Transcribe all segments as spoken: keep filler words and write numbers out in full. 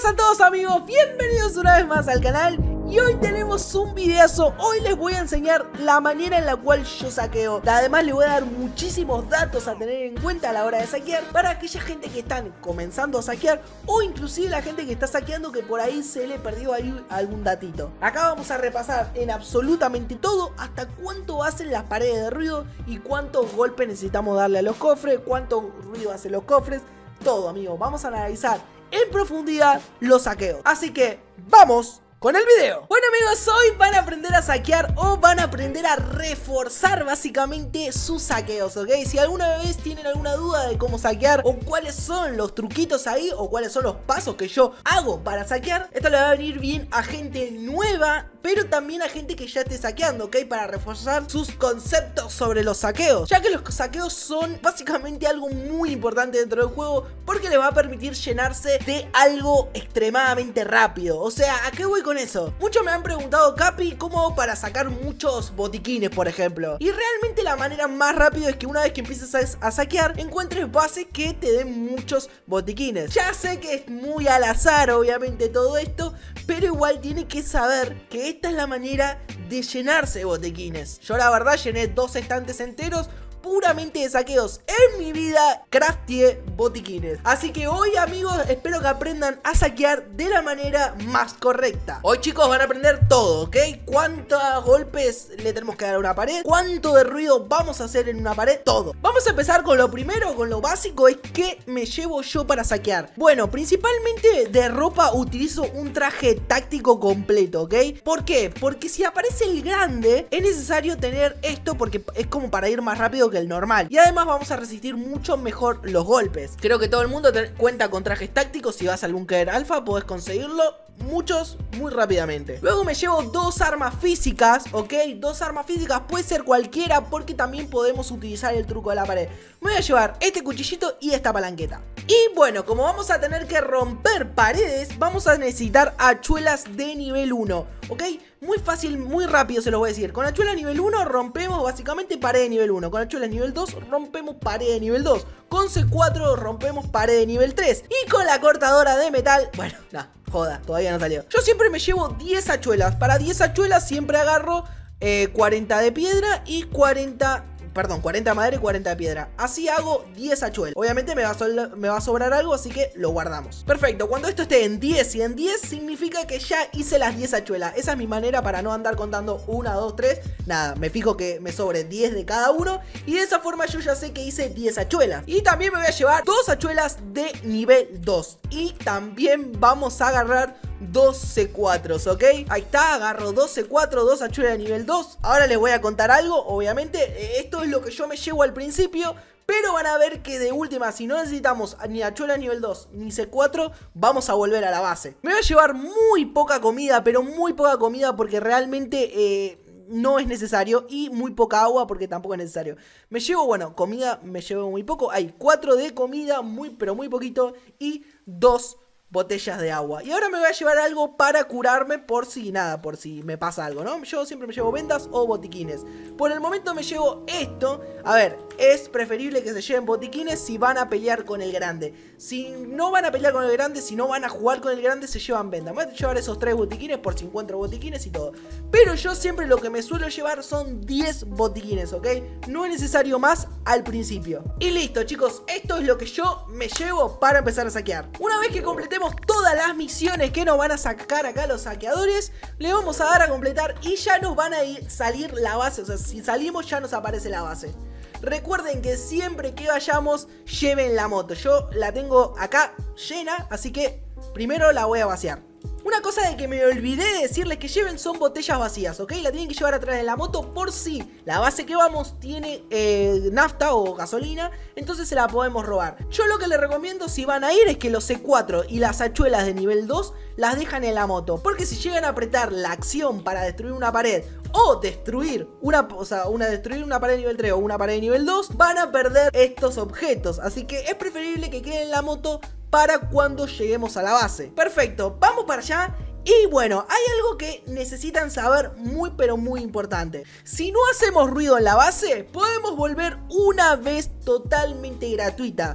a todos amigos, bienvenidos una vez más al canal. Y hoy tenemos un videazo. Hoy les voy a enseñar la manera en la cual yo saqueo. Además les voy a dar muchísimos datos a tener en cuenta a la hora de saquear, para aquella gente que están comenzando a saquear, o inclusive la gente que está saqueando que por ahí se le perdió ahí algún datito. Acá vamos a repasar en absolutamente todo, hasta cuánto hacen las paredes de ruido y cuántos golpes necesitamos darle a los cofres, cuánto ruido hacen los cofres. Todo amigos, vamos a analizar en profundidad los saqueos. Así que vamos con el video. Bueno amigos, hoy van a aprender a saquear o van a aprender a reforzar básicamente sus saqueos, ¿ok? Si alguna vez tienen alguna duda de cómo saquear o cuáles son los truquitos ahí o cuáles son los pasos que yo hago para saquear, esto le va a venir bien a gente nueva, pero también a gente que ya esté saqueando, ¿ok? Para reforzar sus conceptos sobre los saqueos, ya que los saqueos son básicamente algo muy importante dentro del juego, porque les va a permitir llenarse de algo extremadamente rápido. O sea, ¿a qué voy con eso? Muchos me han preguntado, Capi, ¿cómo hago para sacar muchos botiquines, por ejemplo? Y realmente la manera más rápida es que una vez que empieces a, a saquear, encuentres bases que te den muchos botiquines. Ya sé que es muy al azar, obviamente, todo esto, pero igual tiene que saber que esta es la manera de llenarse de botiquines. Yo la verdad llené dos estantes enteros puramente de saqueos. En mi vida crafteé botiquines. Así que hoy amigos, espero que aprendan a saquear de la manera más correcta. Hoy chicos van a aprender todo, ¿ok? Cuántos golpes le tenemos que dar a una pared, cuánto de ruido vamos a hacer en una pared, todo. Vamos a empezar con lo primero, con lo básico, es qué me llevo yo para saquear. Bueno, principalmente de ropa utilizo un traje táctico completo, ¿ok? ¿Por qué? Porque si aparece el grande, es necesario tener esto porque es como para ir más rápido que el normal, y además vamos a resistir mucho mejor los golpes. Creo que todo el mundo cuenta con trajes tácticos. Si vas al búnker alfa podés conseguirlo, muchos muy rápidamente. Luego me llevo dos armas físicas, ok, dos armas físicas, puede ser cualquiera porque también podemos utilizar el truco de la pared. Me voy a llevar este cuchillito y esta palanqueta. Y bueno, como vamos a tener que romper paredes, vamos a necesitar hachuelas de nivel uno, ok. Muy fácil, muy rápido se los voy a decir. Con hachuelas nivel uno rompemos básicamente pared de nivel uno. Con hachuelas nivel dos rompemos pared de nivel dos. Con C cuatro rompemos pared de nivel tres. Y con la cortadora de metal, bueno, no, joda, todavía no salió. Yo siempre me llevo diez hachuelas. Para diez hachuelas siempre agarro eh, cuarenta de piedra y cuarenta... Perdón, cuarenta de madera y cuarenta de piedra. Así hago diez hachuelas. Obviamente me va, a me va a sobrar algo, así que lo guardamos. Perfecto, cuando esto esté en diez y en diez, significa que ya hice las diez hachuelas. Esa es mi manera para no andar contando una, dos, tres. Nada, me fijo que me sobre diez de cada uno. Y de esa forma yo ya sé que hice diez hachuelas. Y también me voy a llevar dos hachuelas de nivel dos. Y también vamos a agarrar dos C cuatro, ¿ok? Ahí está, agarro dos C cuatro, dos hachuelas de nivel dos. Ahora les voy a contar algo, obviamente. Esto es lo que yo me llevo al principio, pero van a ver que de última, si no necesitamos ni hachuela nivel dos ni C cuatro, vamos a volver a la base. Me voy a llevar muy poca comida, pero muy poca comida porque realmente... Eh, no es necesario, y muy poca agua porque tampoco es necesario. Me llevo, bueno, comida me llevo muy poco. Hay cuatro de comida, muy pero muy poquito, y dos botellas de agua. Y ahora me voy a llevar algo para curarme por si nada, por si me pasa algo, ¿no? Yo siempre me llevo vendas o botiquines. Por el momento me llevo esto. A ver, es preferible que se lleven botiquines si van a pelear con el grande. Si no van a pelear con el grande, si no van a jugar con el grande, se llevan vendas. Me voy a llevar esos tres botiquines por si encuentro botiquines y todo. Pero yo siempre lo que me suelo llevar son diez botiquines, ¿ok? No es necesario más al principio. Y listo, chicos, esto es lo que yo me llevo para empezar a saquear. Una vez que completemos todas las misiones que nos van a sacar acá los saqueadores, le vamos a dar a completar y ya nos van a ir, salir la base. O sea, si salimos ya nos aparece la base. Recuerden que siempre que vayamos lleven la moto. Yo la tengo acá llena, así que primero la voy a vaciar. Una cosa de que me olvidé de decirles que lleven son botellas vacías, ¿ok? La tienen que llevar atrás de la moto por si la base que vamos tiene eh, nafta o gasolina, entonces se la podemos robar. Yo lo que les recomiendo si van a ir es que los C cuatro y las hachuelas de nivel dos las dejan en la moto, porque si llegan a apretar la acción para destruir una pared o destruir una, o sea, una, destruir una pared de nivel tres o una pared de nivel dos, van a perder estos objetos, así que es preferible que queden en la moto para cuando lleguemos a la base. Perfecto, vamos para allá. Y bueno, hay algo que necesitan saber muy pero muy importante. Si no hacemos ruido en la base, podemos volver una vez totalmente gratuita.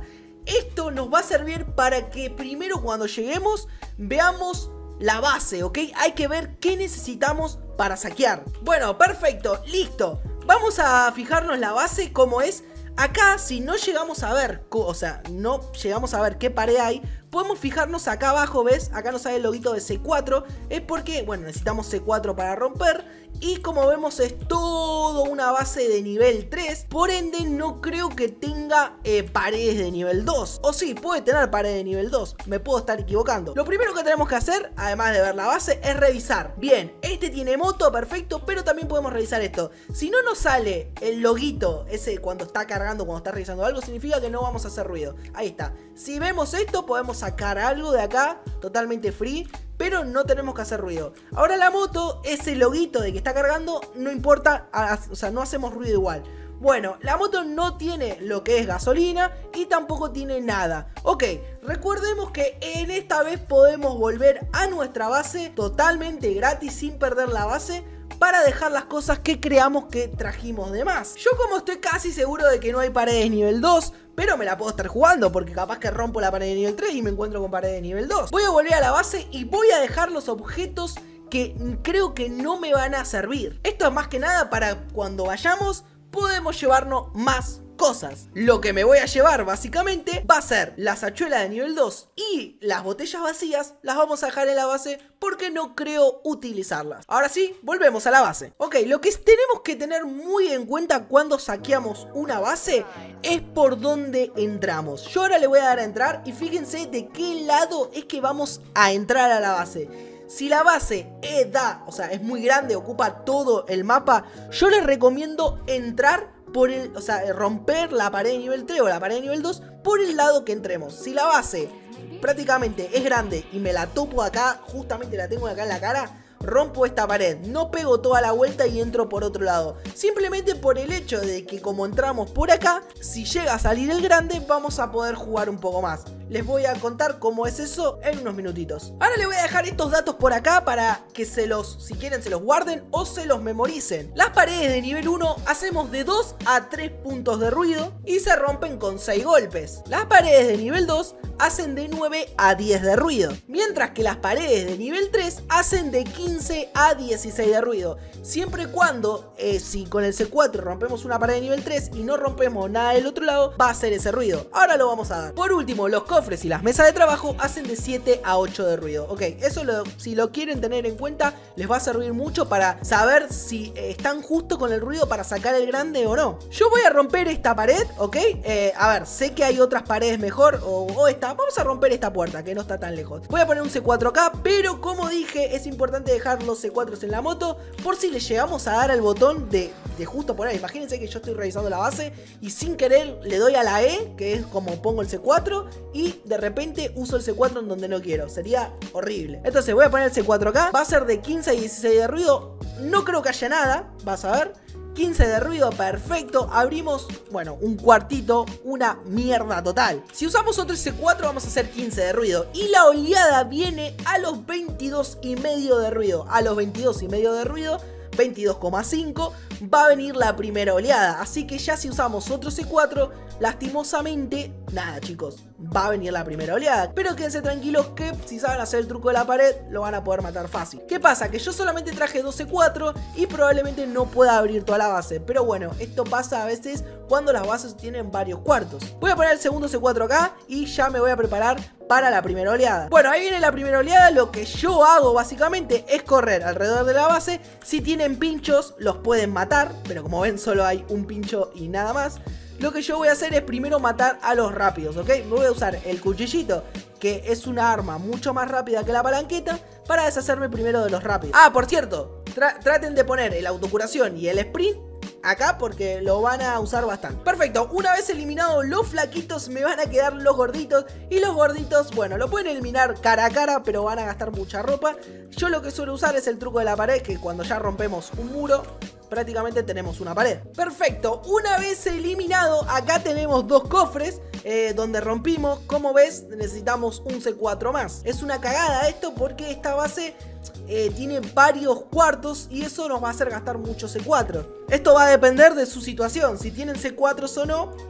esto nos va a servir para que primero cuando lleguemos veamos la base, ¿ok? Hay que ver qué necesitamos para saquear. Bueno, perfecto, listo. Vamos a fijarnos la base como es. Acá, si no llegamos a ver, o sea, no llegamos a ver qué pared hay, podemos fijarnos acá abajo, ¿ves? Acá nos sale el loguito de C cuatro. Es porque, bueno, necesitamos C cuatro para romper. Y como vemos es todo una base de nivel tres. Por ende no creo que tenga eh, paredes de nivel dos. O sí, puede tener paredes de nivel dos. Me puedo estar equivocando. Lo primero que tenemos que hacer, además de ver la base, es revisar. Bien, este tiene moto, perfecto. Pero también podemos revisar esto. Si no nos sale el loguito, ese cuando está cargando, cuando está revisando algo, significa que no vamos a hacer ruido. Ahí está. Si vemos esto, podemos sacar algo de acá, totalmente free. Pero no tenemos que hacer ruido. Ahora la moto, ese loguito de que está cargando, no importa, o sea, no hacemos ruido igual. Bueno, la moto no tiene lo que es gasolina y tampoco tiene nada. Ok, recordemos que en esta vez podemos volver a nuestra base totalmente gratis, sin perder la base, para dejar las cosas que creamos que trajimos de más. Yo como estoy casi seguro de que no hay paredes nivel dos, pero me la puedo estar jugando porque capaz que rompo la pared de nivel tres y me encuentro con pared de nivel dos. Voy a volver a la base y voy a dejar los objetos que creo que no me van a servir. Esto es más que nada para cuando vayamos podemos llevarnos más cosas. Lo que me voy a llevar básicamente va a ser la sachuela de nivel dos y las botellas vacías las vamos a dejar en la base porque no creo utilizarlas. Ahora sí, volvemos a la base. Ok, lo que tenemos que tener muy en cuenta cuando saqueamos una base es por dónde entramos. Yo ahora le voy a dar a entrar y fíjense de qué lado es que vamos a entrar a la base. Si la base es da, o sea, es muy grande, ocupa todo el mapa, yo les recomiendo entrar por el, o sea, romper la pared de nivel tres o la pared de nivel dos por el lado que entremos. Si la base prácticamente es grande y me la topo acá, justamente la tengo acá en la cara, rompo esta pared, no pego toda la vuelta y entro por otro lado. Simplemente por el hecho de que como entramos por acá, si llega a salir el grande, vamos a poder jugar un poco más. Les voy a contar cómo es eso en unos minutitos. Ahora les voy a dejar estos datos por acá para que se los, si quieren se los guarden o se los memoricen. Las paredes de nivel uno hacemos de dos a tres puntos de ruido y se rompen con seis golpes. Las paredes de nivel dos hacen de nueve a diez de ruido, mientras que las paredes de nivel tres hacen de quince a dieciséis de ruido. Siempre y cuando, eh, si con el C cuatro rompemos una pared de nivel tres y no rompemos nada del otro lado, va a hacer ese ruido. Ahora lo vamos a dar. Por último, los cofres y las mesas de trabajo hacen de siete a ocho de ruido. Ok, eso lo, si lo quieren tener en cuenta, les va a servir mucho para saber si eh, están justo con el ruido para sacar el grande o no. Yo voy a romper esta pared, ok. Eh, a ver, sé que hay otras paredes mejor o, o esta. Vamos a romper esta puerta que no está tan lejos. Voy a poner un C cuatro acá, pero como dije, es importante dejar los C cuatro en la moto por si le llegamos a dar al botón de, de justo poner. Imagínense que yo estoy revisando la base y sin querer le doy a la E, que es como pongo el C cuatro, y de repente uso el C cuatro en donde no quiero. Sería horrible. Entonces voy a poner el C cuatro acá. Va a ser de quince a dieciséis de ruido. No creo que haya nada. Vas a ver. quince de ruido, perfecto. Abrimos, bueno, un cuartito, una mierda total. Si usamos otro C cuatro vamos a hacer quince de ruido. Y la oleada viene a los veintidós y medio de ruido. A los veintidós y medio de ruido, veintidós coma cinco, va a venir la primera oleada. Así que ya si usamos otro C cuatro, lastimosamente, nada chicos, va a venir la primera oleada. Pero quédense tranquilos que si saben hacer el truco de la pared, lo van a poder matar fácil. ¿Qué pasa? Que yo solamente traje dos C cuatro y probablemente no pueda abrir toda la base. Pero bueno, esto pasa a veces cuando las bases tienen varios cuartos. Voy a poner el segundo C cuatro acá y ya me voy a preparar para la primera oleada. Bueno, ahí viene la primera oleada. Lo que yo hago básicamente es correr alrededor de la base. Si tienen pinchos los pueden matar, pero como ven solo hay un pincho y nada más. Lo que yo voy a hacer es primero matar a los rápidos, ¿ok? Voy a usar el cuchillito, que es una arma mucho más rápida que la palanqueta, para deshacerme primero de los rápidos. Ah, por cierto, tra traten de poner el autocuración y el sprint acá porque lo van a usar bastante. Perfecto, una vez eliminados los flaquitos me van a quedar los gorditos. Y los gorditos, bueno, lo pueden eliminar cara a cara, pero van a gastar mucha ropa. Yo lo que suelo usar es el truco de la pared, que cuando ya rompemos un muro prácticamente tenemos una pared. Perfecto, una vez eliminado, acá tenemos dos cofres eh, donde rompimos. Como ves, necesitamos un C cuatro más. Es una cagada esto porque esta base eh, tiene varios cuartos y eso nos va a hacer gastar mucho C cuatro. Esto va a depender de su situación, si tienen C cuatro o no.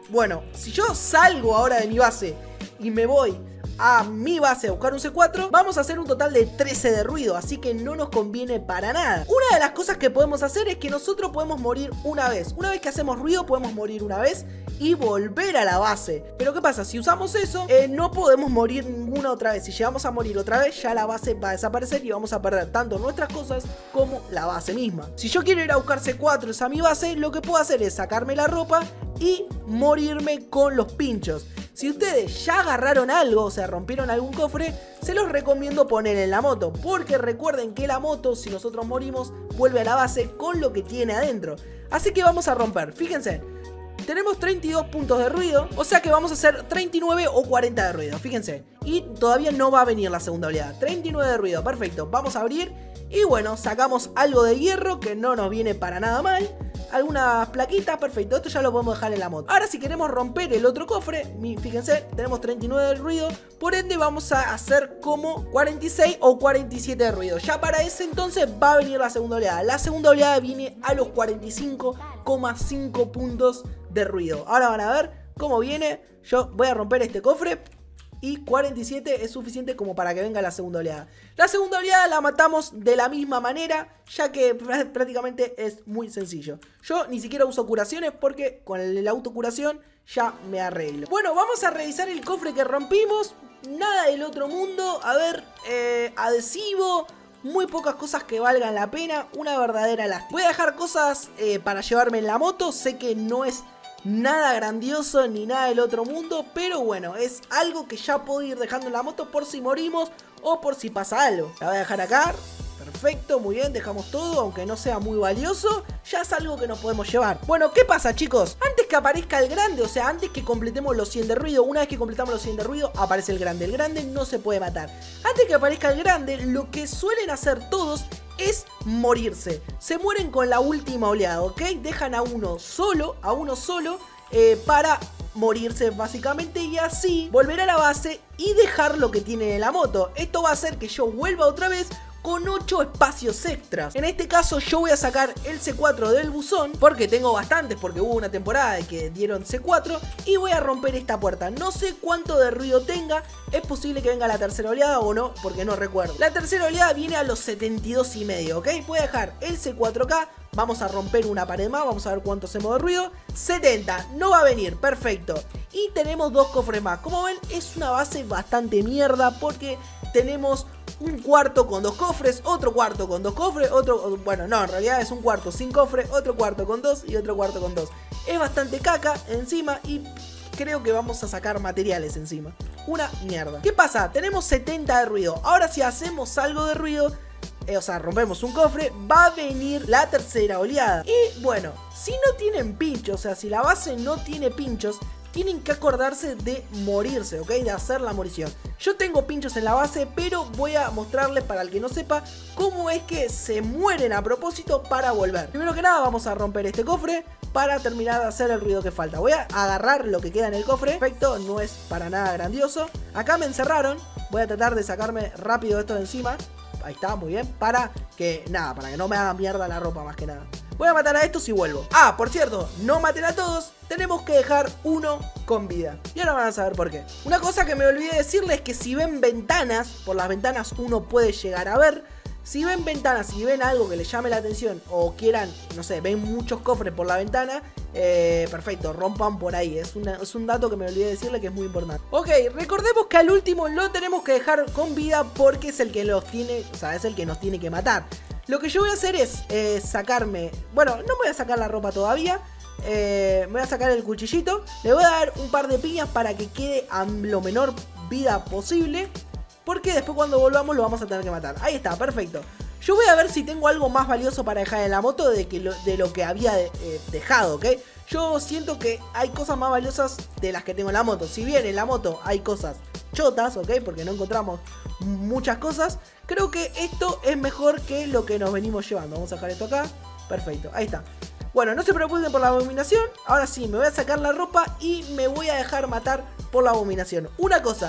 bueno, si yo salgo ahora de mi base y me voy a mi base a buscar un C cuatro, vamos a hacer un total de trece de ruido, así que no nos conviene para nada. Una de las cosas que podemos hacer es que nosotros podemos morir una vez. Una vez que hacemos ruido podemos morir una vez y volver a la base. Pero ¿qué pasa? Si usamos eso, eh, no podemos morir ninguna otra vez. Si llegamos a morir otra vez, ya la base va a desaparecer y vamos a perder tanto nuestras cosas como la base misma. Si yo quiero ir a buscar C cuatro a mi base, lo que puedo hacer es sacarme la ropa y morirme con los pinchos. Si ustedes ya agarraron algo, o sea, rompieron algún cofre, se los recomiendo poner en la moto, porque recuerden que la moto, si nosotros morimos, vuelve a la base con lo que tiene adentro. Así que vamos a romper, fíjense, tenemos treinta y dos puntos de ruido, o sea que vamos a hacer treinta y nueve o cuarenta de ruido, fíjense. Y todavía no va a venir la segunda oleada, treinta y nueve de ruido, perfecto, vamos a abrir. Y bueno, sacamos algo de hierro que no nos viene para nada mal. Algunas plaquitas, perfecto, esto ya lo podemos dejar en la moto. Ahora si queremos romper el otro cofre, fíjense, tenemos treinta y nueve de ruido, por ende vamos a hacer como cuarenta y seis o cuarenta y siete de ruido. Ya para ese entonces va a venir la segunda oleada. La segunda oleada viene a los cuarenta y cinco coma cinco puntos de ruido. Ahora van a ver cómo viene. Yo voy a romper este cofre y cuarenta y siete es suficiente como para que venga la segunda oleada. La segunda oleada la matamos de la misma manera, ya que prácticamente es muy sencillo. Yo ni siquiera uso curaciones porque con la autocuración ya me arreglo. Bueno, vamos a revisar el cofre que rompimos. Nada del otro mundo. A ver, eh, adhesivo. Muy pocas cosas que valgan la pena. Una verdadera lástima. Voy a dejar cosas eh, para llevarme en la moto. Sé que no es nada grandioso ni nada del otro mundo, pero bueno, es algo que ya puedo ir dejando en la moto por si morimos o por si pasa algo. La voy a dejar acá. Perfecto, muy bien, dejamos todo, aunque no sea muy valioso, ya es algo que nos podemos llevar. Bueno, ¿qué pasa, chicos? Antes que aparezca el grande, o sea, antes que completemos los cien de ruido, una vez que completamos los cien de ruido, aparece el grande. El grande no se puede matar. Antes que aparezca el grande, lo que suelen hacer todos es morirse. Se mueren con la última oleada, ¿ok? Dejan a uno solo, a uno solo, eh, para morirse básicamente, y así volver a la base y dejar lo que tiene en la moto. Esto va a hacer que yo vuelva otra vez con ocho espacios extras. En este caso yo voy a sacar el C cuatro del buzón, porque tengo bastantes, porque hubo una temporada de que dieron C cuatro, y voy a romper esta puerta. No sé cuánto de ruido tenga, es posible que venga la tercera oleada o no, porque no recuerdo. La tercera oleada viene a los setenta y dos y medio, ¿ok? Voy a dejar el C cuatro acá, vamos a romper una pared más, vamos a ver cuánto hacemos de ruido. setenta, no va a venir, perfecto. Y tenemos dos cofres más. Como ven, es una base bastante mierda, porque tenemos un cuarto con dos cofres, otro cuarto con dos cofres, otro, bueno, no, en realidad es un cuarto sin cofre, otro cuarto con dos y otro cuarto con dos. Es bastante caca encima y creo que vamos a sacar materiales encima. Una mierda. ¿Qué pasa? Tenemos setenta de ruido. Ahora si hacemos algo de ruido, eh, o sea, rompemos un cofre, va a venir la tercera oleada. Y bueno, si no tienen pinchos, o sea, si la base no tiene pinchos, tienen que acordarse de morirse, ¿ok? De hacer la morición. Yo tengo pinchos en la base, pero voy a mostrarles, para el que no sepa, cómo es que se mueren a propósito para volver. Primero que nada vamos a romper este cofre para terminar de hacer el ruido que falta. Voy a agarrar lo que queda en el cofre. Perfecto, no es para nada grandioso. Acá me encerraron. Voy a tratar de sacarme rápido esto de encima. Ahí está, muy bien. Para que, nada, para que no me haga mierda la ropa más que nada. Voy a matar a estos y vuelvo. Ah, por cierto, no maten a todos. Tenemos que dejar uno con vida. Y ahora van a saber por qué. Una cosa que me olvidé decirles es que si ven ventanas, por las ventanas uno puede llegar a ver. Si ven ventanas, si ven algo que les llame la atención o quieran, no sé, ven muchos cofres por la ventana, eh, perfecto, rompan por ahí. Es, una, es un dato que me olvidé decirle que es muy importante. Ok, recordemos que al último lo tenemos que dejar con vida porque es el que los tiene, o sea, es el que nos tiene que matar. Lo que yo voy a hacer es eh, sacarme, bueno, no me voy a sacar la ropa todavía. Eh, me voy a sacar el cuchillito. Le voy a dar un par de piñas para que quede a lo menor vida posible, porque después cuando volvamos lo vamos a tener que matar. Ahí está, perfecto. Yo voy a ver si tengo algo más valioso para dejar en la moto de, que lo, de lo que había de, eh, dejado, ¿ok? Yo siento que hay cosas más valiosas de las que tengo en la moto. Si bien en la moto hay cosas chotas, ¿ok? Porque no encontramos muchas cosas. Creo que esto es mejor que lo que nos venimos llevando. Vamos a dejar esto acá. Perfecto, ahí está. Bueno, no se preocupen por la abominación. Ahora sí, me voy a sacar la ropa y me voy a dejar matar por la abominación. Una cosa,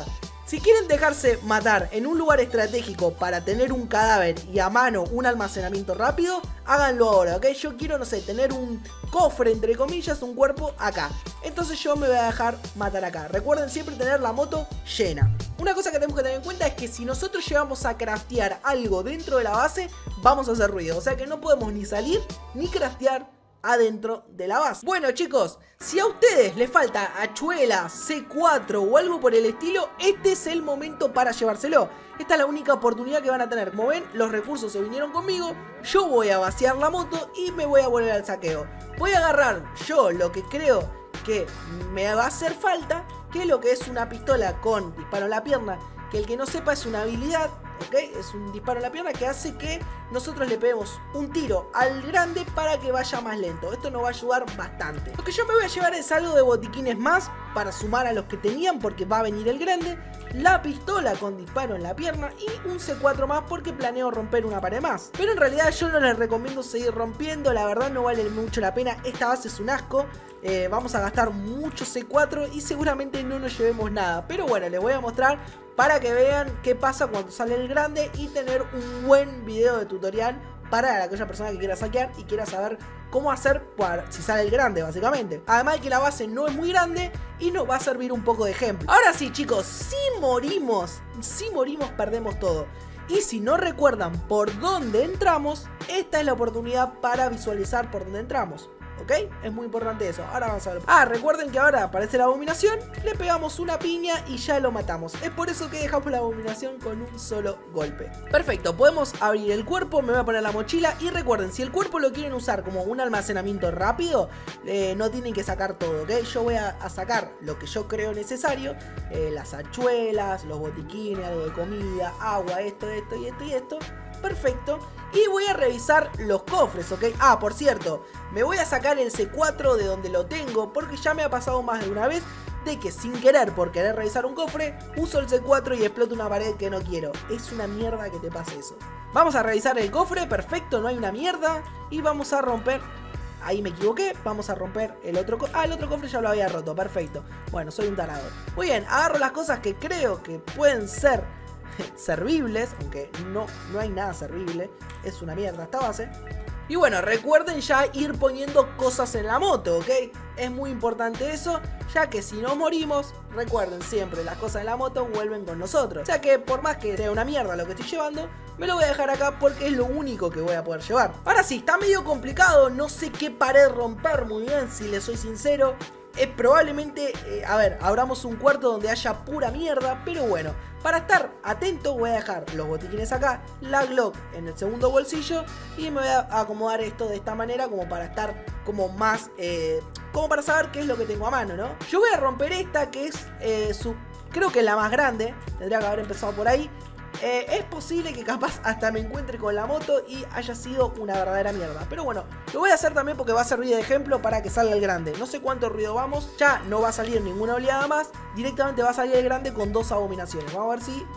Si quieren dejarse matar en un lugar estratégico para tener un cadáver y a mano un almacenamiento rápido, háganlo ahora, ¿ok? Yo quiero, no sé, tener un cofre, entre comillas, un cuerpo acá. Entonces yo me voy a dejar matar acá. Recuerden siempre tener la moto llena. Una cosa que tenemos que tener en cuenta es que si nosotros llegamos a craftear algo dentro de la base, vamos a hacer ruido. O sea que no podemos ni salir ni craftear adentro de la base. Bueno chicos, si a ustedes les falta hachuela, C cuatro o algo por el estilo, este es el momento para llevárselo. Esta es la única oportunidad que van a tener. Como ven, los recursos se vinieron conmigo. Yo voy a vaciar la moto y me voy a volver al saqueo. Voy a agarrar yo lo que creo que me va a hacer falta, que es lo que es una pistola con disparo en la pierna, que el que no sepa es una habilidad, ¿ok? Es un disparo en la pierna que hace que nosotros le peguemos un tiro al grande para que vaya más lento. Esto nos va a ayudar bastante. Lo que yo me voy a llevar es algo de botiquines más para sumar a los que tenían, porque va a venir el grande. La pistola con disparo en la pierna y un C cuatro más porque planeo romper una pared más. Pero en realidad yo no les recomiendo seguir rompiendo, la verdad no vale mucho la pena. Esta base es un asco. Eh, vamos a gastar mucho C cuatro y seguramente no nos llevemos nada. Pero bueno, les voy a mostrar para que vean qué pasa cuando sale el grande y tener un buen video de tutorial para aquella persona que quiera saquear y quiera saber cómo hacer para, si sale el grande básicamente. Además de que la base no es muy grande y nos va a servir un poco de ejemplo. Ahora sí chicos, si morimos, si morimos perdemos todo. Y si no recuerdan por dónde entramos, esta es la oportunidad para visualizar por dónde entramos. ¿Ok? Es muy importante eso. Ahora vamos a ver. Ah, recuerden que ahora aparece la abominación. Le pegamos una piña y ya lo matamos. Es por eso que dejamos la abominación con un solo golpe. Perfecto, podemos abrir el cuerpo. Me voy a poner la mochila. Y recuerden, si el cuerpo lo quieren usar como un almacenamiento rápido, eh, no tienen que sacar todo, ¿ok? Yo voy a, a sacar lo que yo creo necesario. eh, Las hachuelas, los botiquines, algo de comida, agua, esto, esto y esto y esto. Perfecto. Y voy a revisar los cofres, ¿ok? Ah, por cierto, me voy a sacar el C cuatro de donde lo tengo, porque ya me ha pasado más de una vez de que sin querer, por querer revisar un cofre, uso el C cuatro y exploto una pared que no quiero. Es una mierda que te pase eso. Vamos a revisar el cofre, perfecto, no hay una mierda. Y vamos a romper... Ahí me equivoqué, vamos a romper el otro cofre. Ah, el otro cofre ya lo había roto, perfecto. Bueno, soy un tarado. Muy bien, agarro las cosas que creo que pueden ser servibles, aunque no, no hay nada servible. Es una mierda esta base. Y bueno, recuerden ya ir poniendo cosas en la moto, ¿ok? Es muy importante eso, ya que si no morimos, recuerden siempre, las cosas en la moto vuelven con nosotros. O sea que por más que sea una mierda lo que estoy llevando, me lo voy a dejar acá porque es lo único que voy a poder llevar. Ahora sí, está medio complicado, no sé qué pared romper muy bien, si les soy sincero. Eh, probablemente, eh, a ver, abramos un cuarto donde haya pura mierda, pero bueno, para estar atento voy a dejar los botiquines acá, la Glock en el segundo bolsillo y me voy a acomodar esto de esta manera como para estar como más, eh, como para saber qué es lo que tengo a mano, ¿no? Yo voy a romper esta que es eh, su, creo que es la más grande, tendría que haber empezado por ahí. Eh, es posible que capaz hasta me encuentre con la moto y haya sido una verdadera mierda. Pero bueno, lo voy a hacer también porque va a servir de ejemplo para que salga el grande. No sé cuánto ruido vamos, ya no va a salir ninguna oleada más. Directamente va a salir el grande con dos abominaciones. Vamos a ver si...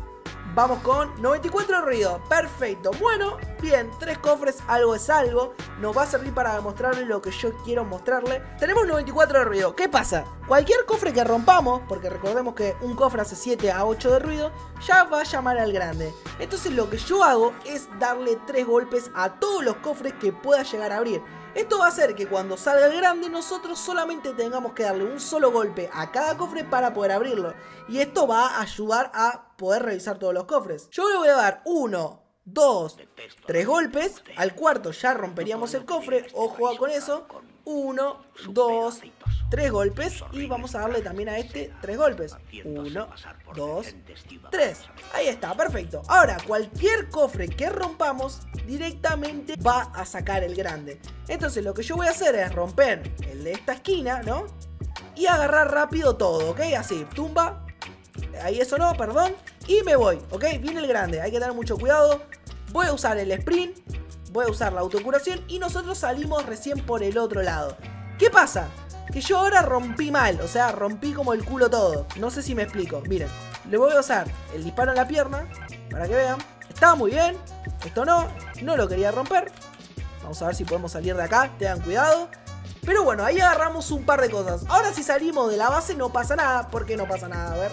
Vamos con noventa y cuatro de ruido, perfecto. Bueno, bien, tres cofres, algo es algo. Nos va a servir para mostrarle lo que yo quiero mostrarle. Tenemos noventa y cuatro de ruido, ¿qué pasa? Cualquier cofre que rompamos, porque recordemos que un cofre hace siete a ocho de ruido, ya va a llamar al grande. Entonces lo que yo hago es darle tres golpes a todos los cofres que pueda llegar a abrir. Esto va a hacer que cuando salga el grande nosotros solamente tengamos que darle un solo golpe a cada cofre para poder abrirlo. Y esto va a ayudar a poder revisar todos los cofres. Yo le voy a dar uno, dos, tres golpes. Al cuarto ya romperíamos el cofre. Ojo con eso. uno, dos, tres golpes. Y vamos a darle también a este tres golpes. uno, dos, tres. Ahí está, perfecto. Ahora, cualquier cofre que rompamos directamente va a sacar el grande. Entonces lo que yo voy a hacer es romper el de esta esquina, ¿no? Y agarrar rápido todo, ¿ok? Así, tumba. Ahí eso no, perdón. Y me voy, ¿ok? Viene el grande, hay que tener mucho cuidado. Voy a usar el sprint. Voy a usar la autocuración y nosotros salimos recién por el otro lado. ¿Qué pasa? Que yo ahora rompí mal, o sea, rompí como el culo todo. No sé si me explico, miren. Le voy a usar el disparo en la pierna, para que vean. Estaba muy bien, esto no, no lo quería romper. Vamos a ver si podemos salir de acá, tengan cuidado. Pero bueno, ahí agarramos un par de cosas. Ahora si salimos de la base no pasa nada, ¿por qué no pasa nada? A ver,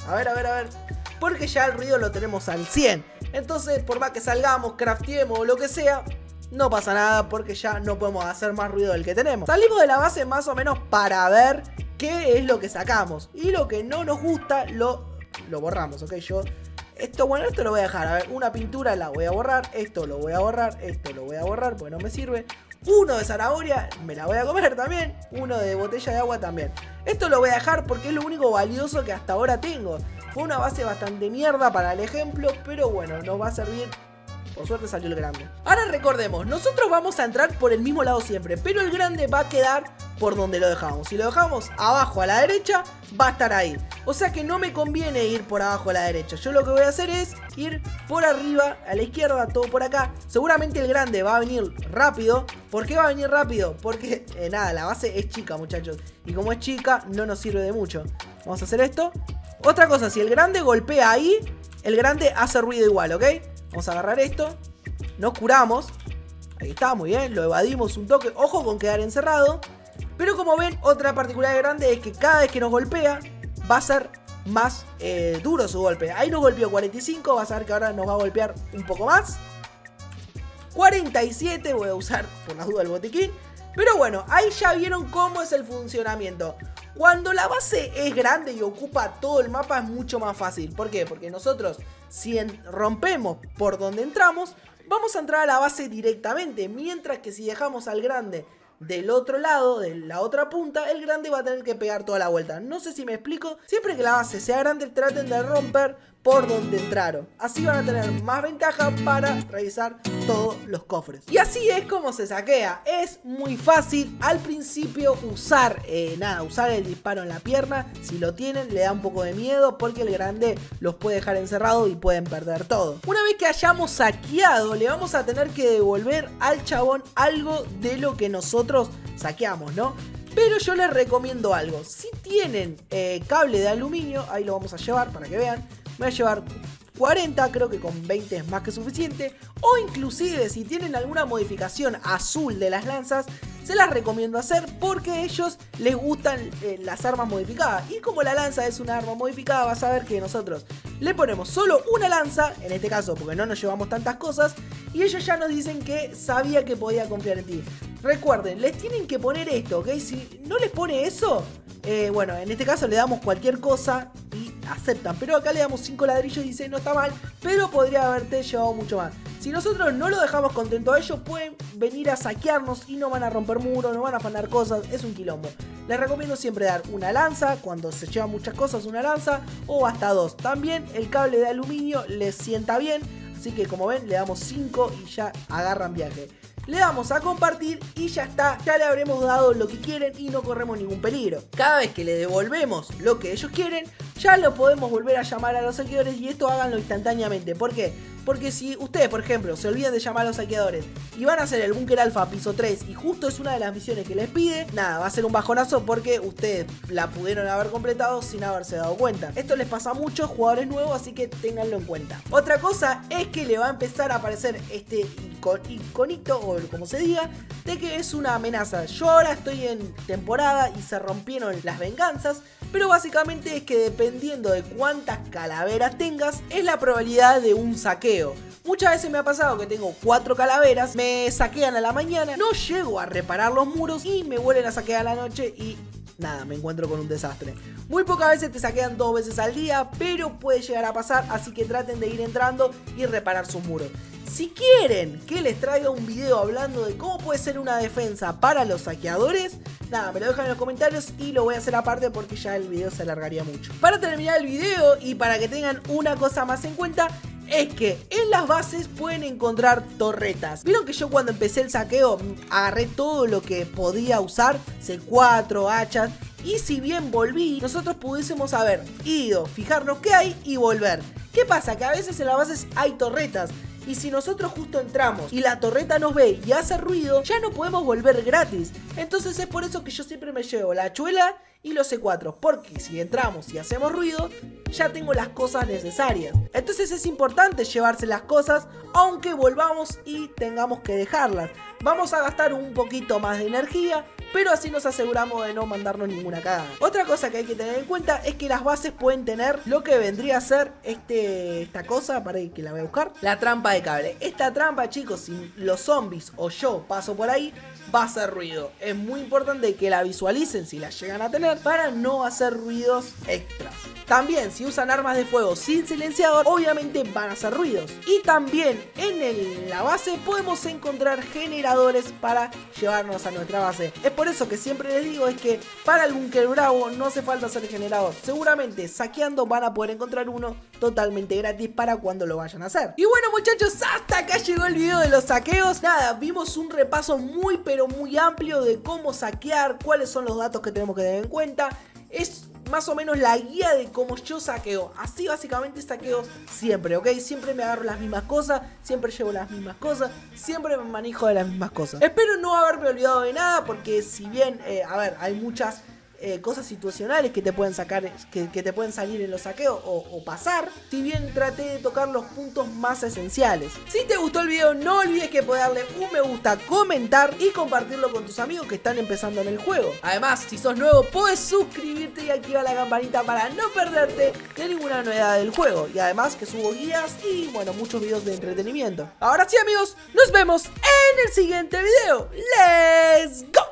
A ver, a ver, a ver. Porque ya el ruido lo tenemos al cien. Entonces, por más que salgamos, crafteemos o lo que sea, no pasa nada porque ya no podemos hacer más ruido del que tenemos. Salimos de la base más o menos para ver qué es lo que sacamos. Y lo que no nos gusta lo, lo borramos, ¿ok? Yo... Esto, bueno, esto lo voy a dejar. A ver, una pintura la voy a borrar. Esto lo voy a borrar. Esto lo voy a borrar porque no me sirve. Uno de zanahoria, me la voy a comer también. Uno de botella de agua también. Esto lo voy a dejar porque es lo único valioso que hasta ahora tengo. Fue una base bastante mierda para el ejemplo, pero bueno, nos va a servir. Por suerte salió el grande. Ahora recordemos, nosotros vamos a entrar por el mismo lado siempre, pero el grande va a quedar por donde lo dejamos. Si lo dejamos abajo a la derecha, va a estar ahí. O sea que no me conviene ir por abajo a la derecha. Yo lo que voy a hacer es ir por arriba, a la izquierda, todo por acá. Seguramente el grande va a venir rápido. ¿Por qué va a venir rápido? Porque, eh, nada, la base es chica, muchachos. Y como es chica, no nos sirve de mucho. Vamos a hacer esto. Otra cosa, si el grande golpea ahí, el grande hace ruido igual, ¿ok? Vamos a agarrar esto. Nos curamos. Ahí está, muy bien. Lo evadimos un toque. Ojo con quedar encerrado. Pero como ven, otra particularidad grande es que cada vez que nos golpea va a ser más eh, duro su golpe. Ahí nos golpeó cuarenta y cinco. Vas a ver que ahora nos va a golpear un poco más. cuarenta y siete. Voy a usar por las dudas el botiquín. Pero bueno, ahí ya vieron cómo es el funcionamiento. Cuando la base es grande y ocupa todo el mapa es mucho más fácil. ¿Por qué? Porque nosotros, si rompemos por donde entramos, vamos a entrar a la base directamente. Mientras que si dejamos al grande del otro lado, de la otra punta, el grande va a tener que pegar toda la vuelta. No sé si me explico. Siempre que la base sea grande, traten de romper por donde entraron. Así van a tener más ventaja para revisar todos los cofres. Y así es como se saquea. Es muy fácil. Al principio usar, eh, nada, usar el disparo en la pierna. Si lo tienen, le da un poco de miedo porque el grande los puede dejar encerrados y pueden perder todo. Una vez que hayamos saqueado, le vamos a tener que devolver al chabón algo de lo que nosotros saqueamos, ¿no? Pero yo les recomiendo algo. Si tienen eh, cable de aluminio, ahí lo vamos a llevar para que vean. Me voy a llevar cuarenta, creo que con veinte es más que suficiente. O inclusive si tienen alguna modificación azul de las lanzas, se las recomiendo hacer porque a ellos les gustan eh, las armas modificadas. Y como la lanza es una arma modificada, vas a ver que nosotros le ponemos solo una lanza, en este caso porque no nos llevamos tantas cosas, y ellos ya nos dicen que sabía que podía confiar en ti. Recuerden, les tienen que poner esto, ¿ok? Si no les pone eso, eh, bueno, en este caso le damos cualquier cosa y aceptan. Pero acá le damos cinco ladrillos y dice no está mal, pero podría haberte llevado mucho más. Si nosotros no lo dejamos contento a ellos, pueden venir a saquearnos y no van a romper muros, no van a afanar cosas, es un quilombo. Les recomiendo siempre dar una lanza, cuando se llevan muchas cosas una lanza, o hasta dos. También el cable de aluminio les sienta bien, así que como ven le damos cinco y ya agarran viaje. Le damos a compartir y ya está, ya le habremos dado lo que quieren y no corremos ningún peligro. Cada vez que le devolvemos lo que ellos quieren, ya lo podemos volver a llamar a los saqueadores y esto háganlo instantáneamente. ¿Por qué? Porque si ustedes, por ejemplo, se olvidan de llamar a los saqueadores y van a hacer el búnker alfa piso tres y justo es una de las misiones que les pide, nada, va a ser un bajonazo porque ustedes la pudieron haber completado sin haberse dado cuenta. Esto les pasa a muchos jugadores nuevos, así que ténganlo en cuenta. Otra cosa es que le va a empezar a aparecer este icon, iconito o como se diga, de que es una amenaza. Yo ahora estoy en temporada y se rompieron las venganzas, pero básicamente es que dependiendo de cuántas calaveras tengas, es la probabilidad de un saqueo. Muchas veces me ha pasado que tengo cuatro calaveras, me saquean a la mañana, no llego a reparar los muros y me vuelven a saquear a la noche y nada, me encuentro con un desastre. Muy pocas veces te saquean dos veces al día, pero puede llegar a pasar, así que traten de ir entrando y reparar sus muros. Si quieren que les traiga un video hablando de cómo puede ser una defensa para los saqueadores, nada, me lo dejan en los comentarios y lo voy a hacer aparte porque ya el video se alargaría mucho. Para terminar el video y para que tengan una cosa más en cuenta, es que en las bases pueden encontrar torretas. Vieron que yo cuando empecé el saqueo agarré todo lo que podía usar, C cuatro, hachas, y si bien volví, nosotros pudiésemos haber ido, fijarnos qué hay y volver. ¿Qué pasa? Que a veces en las bases hay torretas. Y si nosotros justo entramos y la torreta nos ve y hace ruido, ya no podemos volver gratis. Entonces es por eso que yo siempre me llevo la hachuela y los C cuatro, porque si entramos y hacemos ruido, ya tengo las cosas necesarias. Entonces es importante llevarse las cosas, aunque volvamos y tengamos que dejarlas. Vamos a gastar un poquito más de energía, pero así nos aseguramos de no mandarnos ninguna cagada. Otra cosa que hay que tener en cuenta es que las bases pueden tener lo que vendría a ser este, esta cosa, para que la voy a buscar, la trampa de cable. Esta trampa, chicos, si los zombies o yo paso por ahí, va a hacer ruido. Es muy importante que la visualicen si la llegan a tener para no hacer ruidos extras. También si usan armas de fuego sin silenciador, obviamente van a hacer ruidos. Y también en el, la base podemos encontrar generadores para llevarnos a nuestra base. Es por eso que siempre les digo es que para algún que bravo no hace falta hacer generador. Seguramente saqueando van a poder encontrar uno totalmente gratis para cuando lo vayan a hacer. Y bueno, muchachos, hasta acá llegó el video de los saqueos. Nada, vimos un repaso muy pero muy amplio de cómo saquear, cuáles son los datos que tenemos que tener en cuenta. Es más o menos la guía de cómo yo saqueo. Así básicamente saqueo siempre, ¿ok? Siempre me agarro las mismas cosas, siempre llevo las mismas cosas, siempre me manejo de las mismas cosas. Espero no haberme olvidado de nada, porque si bien, eh, a ver, hay muchas Eh, cosas situacionales que te pueden sacar, que, que te pueden salir en los saqueos o, o pasar, si bien traté de tocar los puntos más esenciales. Si te gustó el video, no olvides que puedes darle un me gusta, comentar y compartirlo con tus amigos que están empezando en el juego. Además, si sos nuevo, puedes suscribirte y activar la campanita para no perderte de ninguna novedad del juego. Y además que subo guías y bueno, muchos videos de entretenimiento. Ahora sí, amigos, nos vemos en el siguiente video. ¡Let's go!